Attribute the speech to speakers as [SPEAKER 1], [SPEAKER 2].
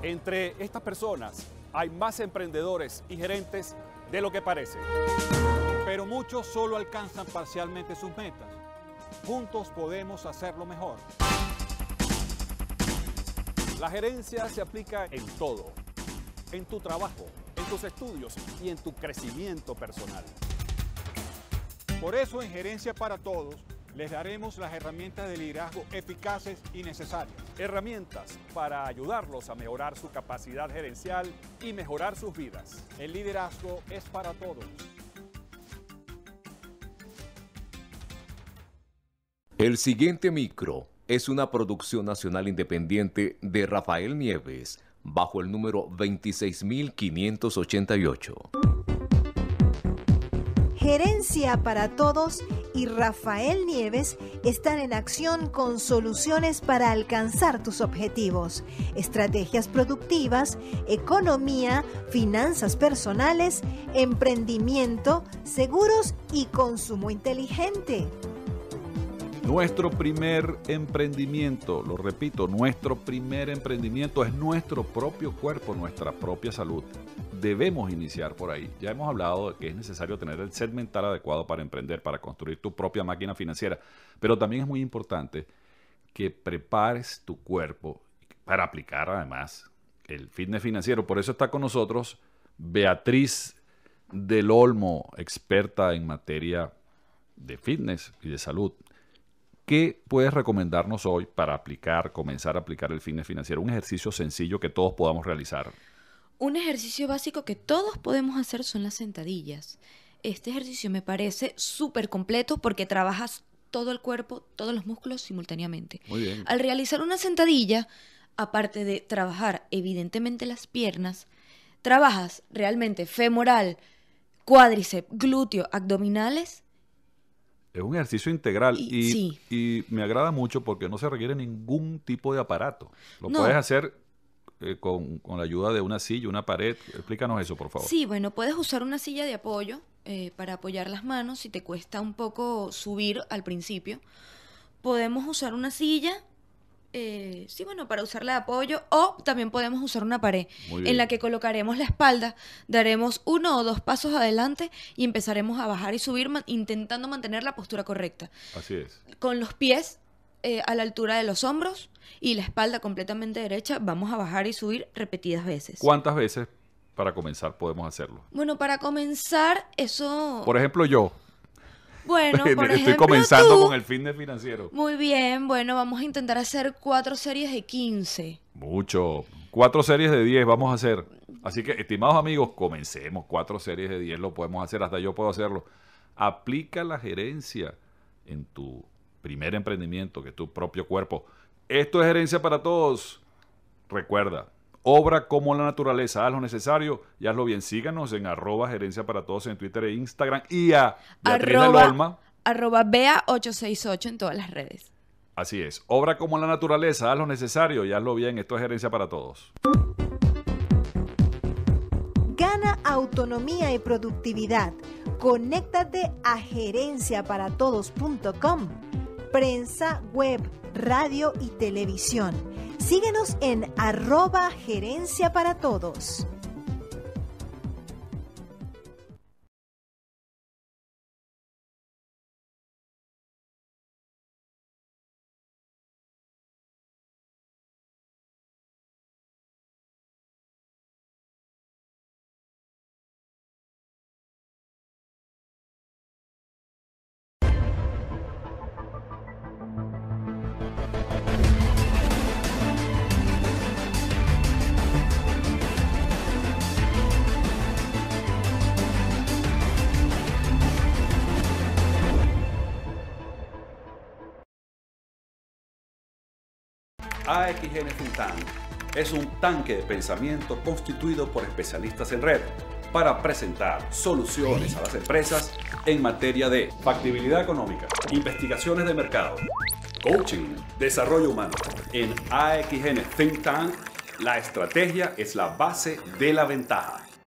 [SPEAKER 1] Entre estas personas hay más emprendedores y gerentes de lo que parece.
[SPEAKER 2] Pero muchos solo alcanzan parcialmente sus metas. Juntos podemos hacerlo mejor.
[SPEAKER 1] La gerencia se aplica en todo, en tu trabajo, en tus estudios y en tu crecimiento personal.
[SPEAKER 2] Por eso en Gerencia para Todos les daremos las herramientas de liderazgo eficaces y necesarias.
[SPEAKER 1] Herramientas para ayudarlos a mejorar su capacidad gerencial y mejorar sus vidas.
[SPEAKER 2] El liderazgo es para todos.
[SPEAKER 3] El siguiente micro es una producción nacional independiente de Rafael Nieves, bajo el número 26588.
[SPEAKER 4] Gerencia para Todos y Rafael Nieves están en acción con soluciones para alcanzar tus objetivos, estrategias productivas, economía, finanzas personales, emprendimiento, seguros y consumo inteligente.
[SPEAKER 5] Nuestro primer emprendimiento, lo repito, nuestro primer emprendimiento es nuestro propio cuerpo, nuestra propia salud. Debemos iniciar por ahí. Ya hemos hablado de que es necesario tener el set mental adecuado para emprender, para construir tu propia máquina financiera, pero también es muy importante que prepares tu cuerpo para aplicar además el fitness financiero. Por eso está con nosotros Beatriz del Olmo, experta en materia de fitness y de salud. ¿Qué puedes recomendarnos hoy para comenzar a aplicar el fitness financiero? Un ejercicio sencillo que todos podamos realizar.
[SPEAKER 6] Un ejercicio básico que todos podemos hacer son las sentadillas. Este ejercicio me parece súper completo porque trabajas todo el cuerpo, todos los músculos simultáneamente.
[SPEAKER 5] Muy bien.
[SPEAKER 6] Al realizar una sentadilla, aparte de trabajar evidentemente las piernas, trabajas realmente femoral, cuádriceps, glúteo, abdominales.
[SPEAKER 5] Es un ejercicio integral
[SPEAKER 6] sí.
[SPEAKER 5] y me agrada mucho porque no se requiere ningún tipo de aparato. Lo
[SPEAKER 6] No.
[SPEAKER 5] puedes hacer con la ayuda de una silla, una pared. Explícanos eso, por favor.
[SPEAKER 6] Sí, bueno, puedes usar una silla de apoyo para apoyar las manos si te cuesta un poco subir al principio. Podemos usar una silla, para usarla de apoyo, o también podemos usar una pared en la que colocaremos la espalda, daremos 1 o 2 pasos adelante y empezaremos a bajar y subir intentando mantener la postura correcta.
[SPEAKER 5] Así es.
[SPEAKER 6] Con los pies a la altura de los hombros y la espalda completamente derecha, vamos a bajar y subir repetidas veces.
[SPEAKER 5] ¿Cuántas veces para comenzar podemos hacerlo?
[SPEAKER 6] Bueno, para comenzar, eso...
[SPEAKER 5] Por ejemplo, yo.
[SPEAKER 6] Bueno, por
[SPEAKER 5] Estoy
[SPEAKER 6] ejemplo,
[SPEAKER 5] comenzando
[SPEAKER 6] tú.
[SPEAKER 5] con el fitness financiero.
[SPEAKER 6] Muy bien, bueno, vamos a intentar hacer 4 series de 15.
[SPEAKER 5] Mucho. 4 series de 10 vamos a hacer. Así que, estimados amigos, comencemos. 4 series de 10 lo podemos hacer, hasta yo puedo hacerlo. Aplica la gerencia en tu primer emprendimiento, que es tu propio cuerpo. Esto es Gerencia para Todos. Recuerda, obra como la naturaleza, haz lo necesario y hazlo bien. Síganos en @Gerencia para Todos en Twitter e Instagram y a Beatriz del Olmo.
[SPEAKER 6] @Bea868 en todas las redes.
[SPEAKER 5] Así es, obra como la naturaleza, haz lo necesario y hazlo bien. Esto es Gerencia para Todos.
[SPEAKER 4] Gana autonomía y productividad. Conéctate a gerenciaparatodos.com. Prensa, web, radio y televisión. Síguenos en @Gerencia para Todos.
[SPEAKER 1] AXN Think Tank es un tanque de pensamiento constituido por especialistas en red para presentar soluciones a las empresas en materia de factibilidad económica, investigaciones de mercado, coaching, desarrollo humano. En AXN Think Tank, la estrategia es la base de la ventaja.